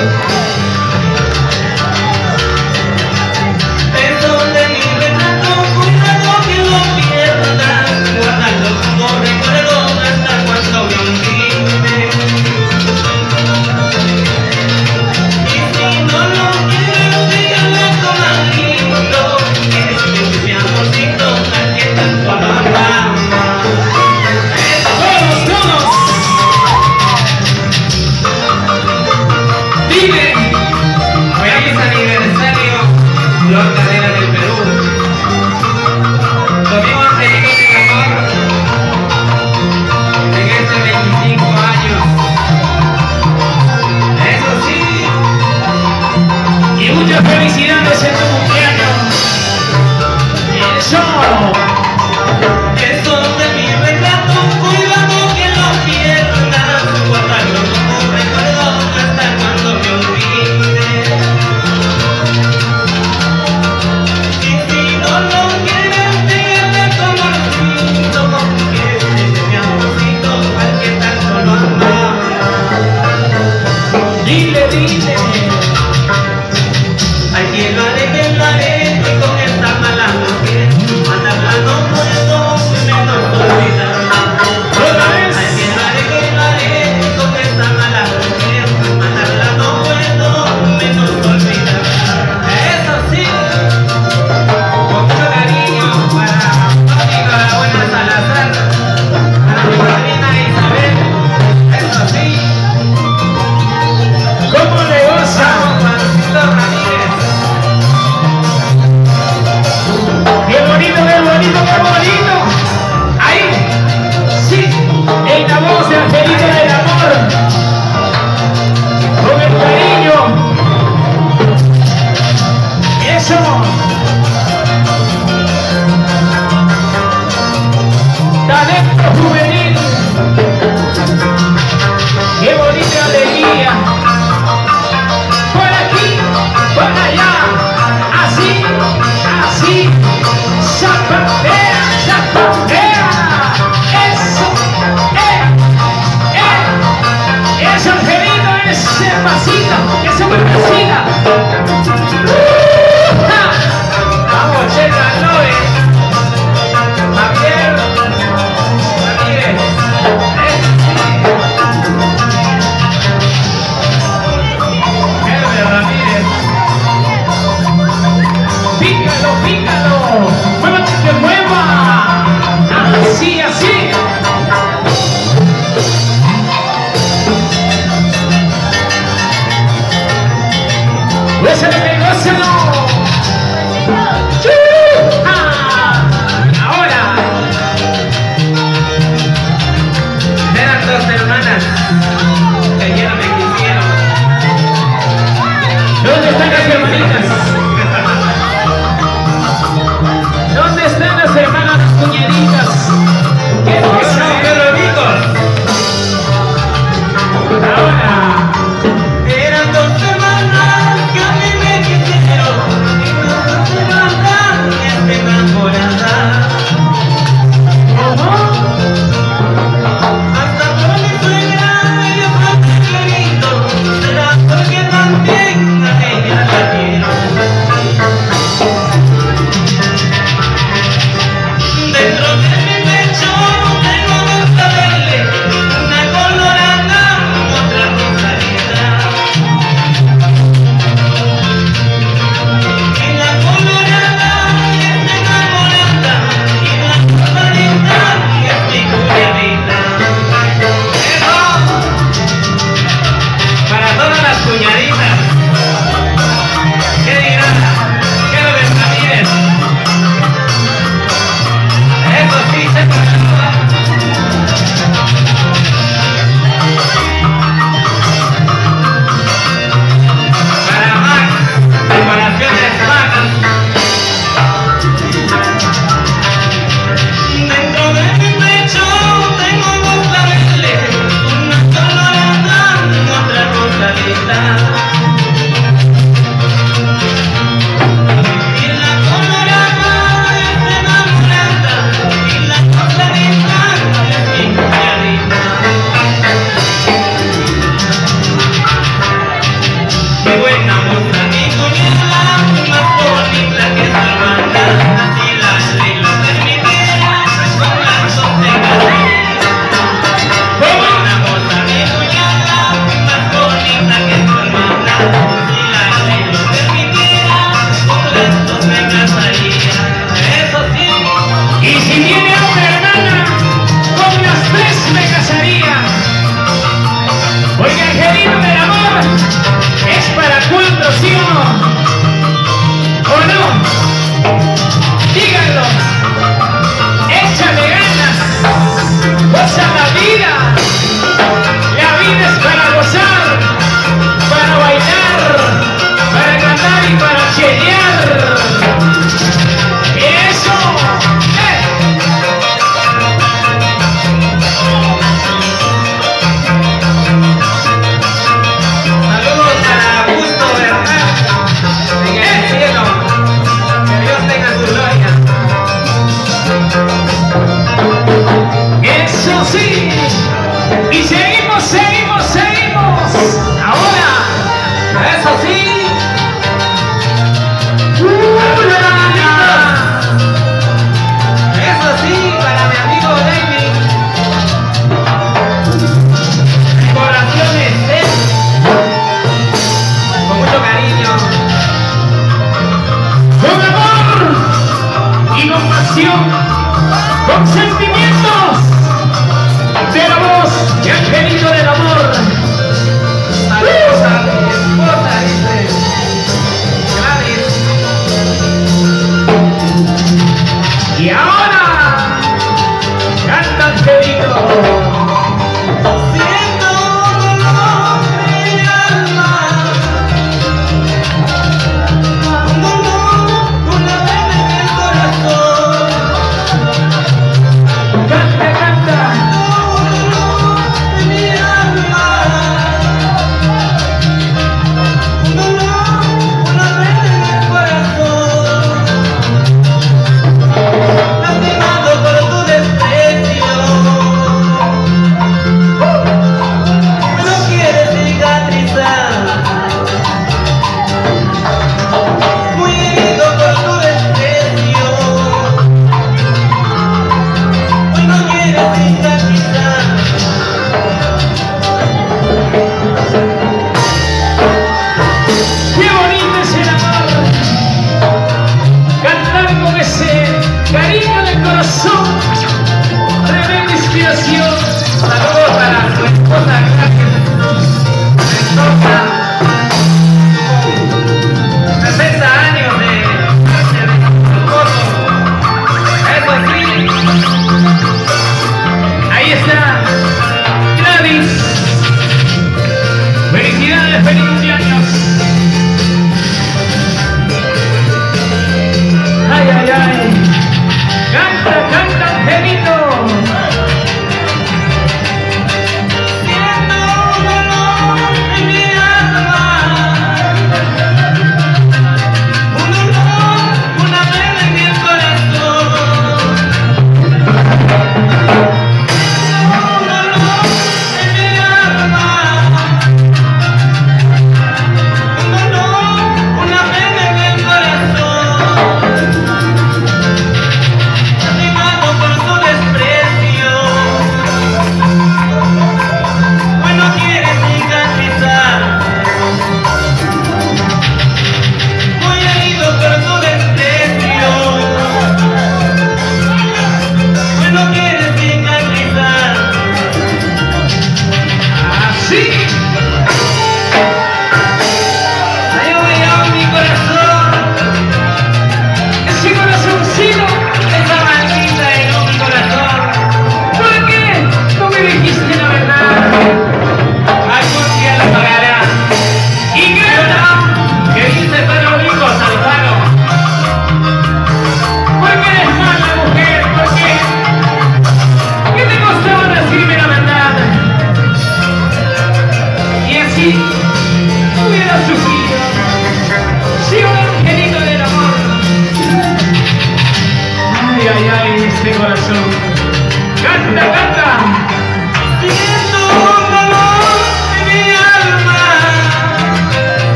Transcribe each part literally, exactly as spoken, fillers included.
Felicidades en tu cumpleaños. Eso. Eso de mi retrato, cuidado que lo pierdas. Guárdalo como recuerdo hasta cuando me olvide. Y si no lo quieres, déjame como amorcito, porque es mi amorcito al que tanto lo amaba. Dile, dile. Hay quien lo haré, quien lo haré, y con esta mala mujer, mandarla no puedo, menos olvidarla. Otra vez. Hay quien lo haré, quien lo haré, y con esta mala mujer, mandarla no puedo, menos olvidarla. Eso sí, con mucho cariño para Mónica, la buena Salazar, para mi madrina Isabel, eso sí. ¿Cómo le goza? Juancito Ramírez. ¡Qué bonito, qué bonito, qué bonito! Ahí, sí, en la voz de Angelito del Amor, con el cariño. Eso. Talento juvenil. ¡Qué bonita alegría! Por aquí, por allá, así, así. ¡Zapatea, zapatea! ¡Eso! ¡Eh! ¡Eh! ¡Eso, Angelito! ¡Ese pasito! ¡Ese buen pasito! ¡Uh! ¡Ja! ¡Vamos, Chela, Noe! Javier Ramírez. ¡Eh! Herbert Ramírez. ¡Pícalo, pícalo! ¡Muévate que mueva! ¡Así, así! ¡Gózalo, que gózalo! ¡Chuja! Ahora. Eran dos hermanas que ayer me quisieron. ¿Dónde están las hermanitas? ¿Dónde están las hermanas cuñaditas? ¡Qué ¡Qué cosa! bonitos! Ahora. Eran dos hermanas que a mí me quisieron. Qué buena moza mi cuñada, más bonita que su hermana. Así la ley lo permitiera, con las dos se casaría. Qué buena moza mi cuñada, más bonita que su hermana. Si la ley lo permitiera, con las dos me casaría. Eso sí. Y si viene otra hermana, con las tres me casaría. Oiga, angelito del amor, ¿es para cuatro, sí o no? ¿O no? Díganlo. Échale ganas. Goza la vida. La vida es para gozar, para bailar, para cantar y para chelear. ¡Eso! ¡Eh! Saludos para Augusto Bernal en el cielo. Que Dios tenga su gloria. ¡Eso sí! Y seguimos, seguimos, seguimos. Ahora. Eso sí. Eso sí, para mi amigo David. Corazones, ¿eh? Con mucho cariño. Con amor y con pasión, con sentimientos de la voz de Angelito del amor. Saludos a mi esposa, dice Gladys. Y ahora canta Angelito. Siento dolor en mi alma, un dolor, una pena en el corazón. Canta, canta. Dolor en mi alma, un dolor, una pena en el corazón. Lastimado por tu desprecio, no quieres cicatrizar. Muy herido por tu desprecio, hoy no quieres cicatrizar. ¡Qué bonito es el amor! Cantar con ese cariño del corazón. Tremenda inspiración. Saludos para su esposa, gracias. Mendoza, sesenta años de cáncer de esposo. Eso sí. Ahí está Gladys. Felicidades, feliz cumpleaños. Ay, ay, ay. Canta, canta, Angelito. Siento dolor en mi alma, un dolor, una pena en el corazón. Un dolor en mi alma, un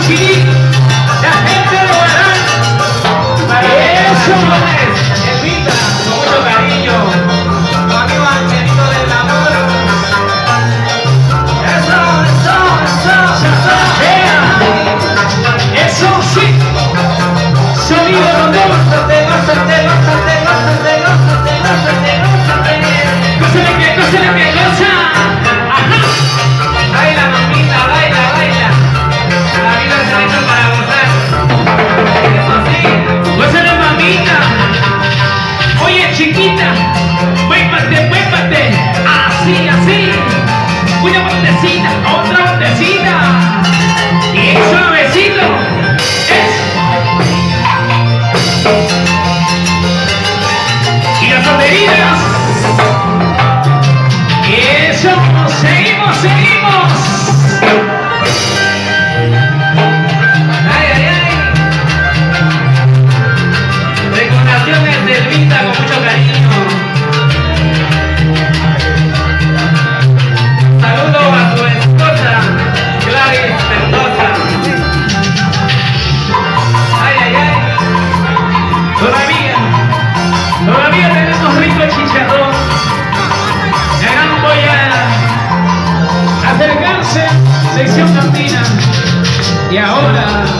Chiric, la gente de Guarán. Para Eso. Elvita, con mucho cariño. Tu amigo Angelito del Amor. Eso, eso, eso, eso. ¡Ea! Eso sí. Sonido Gózate, donde gózate, gózate, gózate, gózate, gózate, gózate, gózate. cósele que, cósele que, goza. Ajá. Baila, mamita, baila, baila. La vida se ha hecho para gozar. Eso sí. Gózale, mamita. Oye, chiquita, muévate, muévate. Así, así. Una botecita, otra botecita. Y suavecito. Eso. Y las bateritas. Eso, seguimos, seguimos. Ay, ay, ay. Recomendaciones de Elvita con mucho cariño. Saludos a su esposa, Gladys Mendoza. Ay, ay, ay. Todavía, todavía tenemos rico chicharrón. Hagan voy a acercarse, sección cantina. Y ahora